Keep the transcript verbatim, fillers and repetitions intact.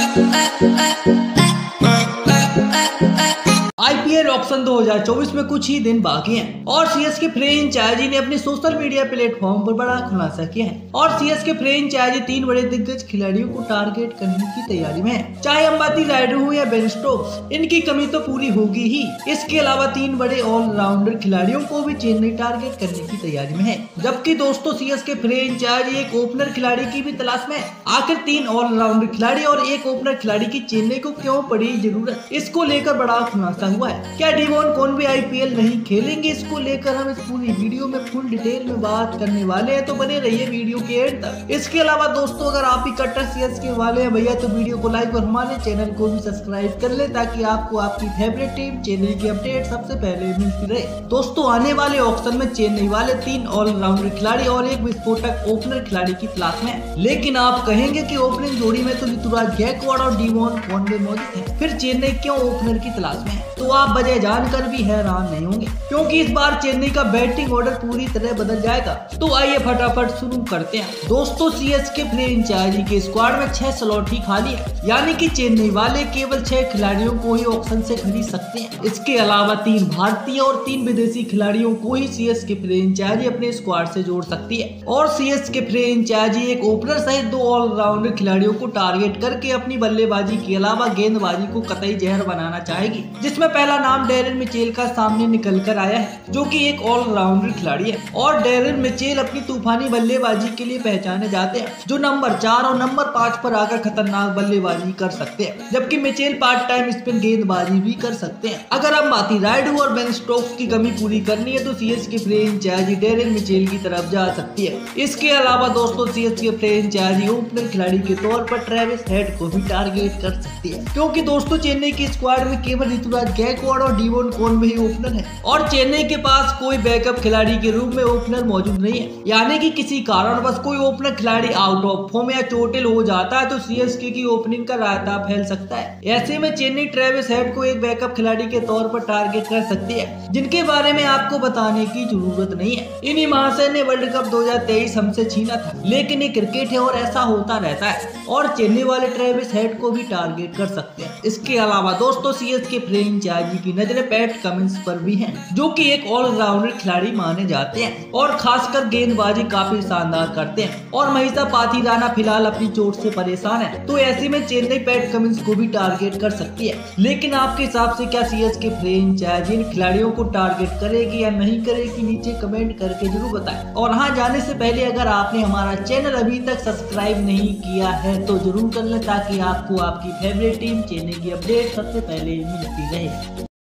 IPL auction दो हज़ार चौबीस में कुछ ही दिन बाकी हैं और सीएसके फ्रेंचाइजी ने अपने सोशल मीडिया प्लेटफॉर्म पर बड़ा खुलासा किया है और सीएसके फ्रेंचाइजी तीन बड़े दिग्गज खिलाड़ियों को टारगेट करने की तैयारी में है। चाहे अंबाती रायडू हो या बेन स्टोक्स, इनकी कमी तो पूरी होगी ही। इसके अलावा तीन बड़े ऑलराउंडर खिलाड़ियों को भी चेन्नई टारगेट करने की तैयारी में है। जबकि दोस्तों सीएसके फ्रेंचाइजी एक ओपनर खिलाड़ी की भी तलाश में है। आखिर तीन ऑलराउंडर खिलाड़ी और एक ओपनर खिलाड़ी की चेन्नई को क्यों पड़ी जरूरत, इसको लेकर बड़ा खुलासा हुआ है। क्या डिवॉन कॉनवे आईपीएल नहीं खेलेंगे, इसको लेकर हम इस पूरी वीडियो में फुल डिटेल में बात करने वाले हैं, तो बने रहिए वीडियो के एंड तक। इसके अलावा दोस्तों अगर आप ही कट्टर सीएसके वाले हैं भैया तो वीडियो को लाइक और हमारे चैनल को भी सब्सक्राइब कर ले ताकि आपको आपकी फेवरेट टीम चेन्नई की अपडेट सबसे पहले मिलती रहे। दोस्तों आने वाले ऑक्शन में चेन्नई वाले तीन ऑलराउंडर खिलाड़ी और एक विस्फोटक ओपनर खिलाड़ी की तलाश में है। लेकिन आप कहेंगे कि ओपनिंग जोड़ी में तो ऋतुराज गायकवाड़ और डिवॉन कॉनवे मौजूद है, फिर चेन्नई क्यों ओपनर की तलाश में है? तो आप वजह जानकर भी हैरान नहीं होंगे क्योंकि इस बार चेन्नई का बैटिंग ऑर्डर पूरी तरह बदल जाएगा। तो आइए फटाफट शुरू करते हैं। दोस्तों सीएसके फ्रेंचाइजी के स्क्वाड में छह स्लॉट ही खाली है, यानी कि चेन्नई वाले केवल छह खिलाड़ियों को ही ऑक्शन से खरीद सकते हैं। इसके अलावा तीन भारतीय और तीन विदेशी खिलाड़ियों को ही सीएसके फ्रेंचाइजी अपने स्क्वाड से जोड़ सकती है और सीएसके फ्रेंचाइजी एक ओपनर सहित दो ऑलराउंडर खिलाड़ियों को टारगेट करके अपनी बल्लेबाजी के अलावा गेंदबाजी को कतई जहर बनाना चाहेगी, जिसमें पहला नाम डेरिन मिचेल का सामने निकल कर आया है जो कि एक ऑलराउंडर खिलाड़ी है और डेरिन मिचेल अपनी तूफानी बल्लेबाजी के लिए पहचाने जाते हैं, जो नंबर चार और नंबर पाँच पर आकर खतरनाक बल्लेबाजी कर सकते हैं। जबकि मिचेल पार्ट टाइम स्पिन गेंदबाजी भी कर सकते हैं। अगर अंबाती रायडू और बेन स्टोक्स की कमी पूरी करनी है तो सीएसके फ्रेंचाइजी डेरिन मिचेल की तरफ जा सकती है। इसके अलावा दोस्तों सीएसके फ्रेंचाइजी ओपनर खिलाड़ी के तौर पर ट्रेविस हेड को भी टारगेट कर सकती है, क्योंकि दोस्तों चेन्नई की स्क्वाड में केवल ऋतुराज गायकवाड़ और डिवॉन कॉनवे ही ओपनर है और चेन्नई के पास कोई बैकअप खिलाड़ी के रूप में ओपनर मौजूद नहीं है। यानी कि किसी कारण बस कोई ओपनर खिलाड़ी आउट ऑफ फॉर्म या चोटिल हो जाता है तो सीएसके की ओपनिंग का रायता फैल सकता है। ऐसे में चेन्नई ट्रेविस हेड को एक बैकअप खिलाड़ी के तौर पर टारगेट कर सकती है, जिनके बारे में आपको बताने की जरूरत नहीं है। इन्हीं महाशय ने वर्ल्ड कप दो हज़ार तेईस हमसे छीना था, लेकिन ये क्रिकेट है और ऐसा होता रहता है और चेन्नई वाले ट्रेविस हेड को भी टारगेट कर सकते हैं। इसके अलावा दोस्तों सीएसके फ्रेंचाइजी की नजरें पैट कमिंस पर भी हैं, जो कि एक ऑलराउंडर खिलाड़ी माने जाते हैं और खासकर गेंदबाजी काफी शानदार करते हैं और महिषा पाथीराना फिलहाल अपनी चोट से परेशान है, तो ऐसे में चेन्नई पैट कमिंस को भी टारगेट कर सकती है। लेकिन आपके हिसाब से क्या सीएसके फ्रेंचाइजी इन खिलाड़ियों को टारगेट करेगी या नहीं करेगी, नीचे कमेंट करके जरूर बताएं। और हाँ, जाने से पहले अगर आपने हमारा चैनल अभी तक सब्सक्राइब नहीं किया है तो जरूर कर लें ताकि आपको आपकी फेवरेट टीम चेन्नई की अपडेट सबसे पहले मिलती रहे।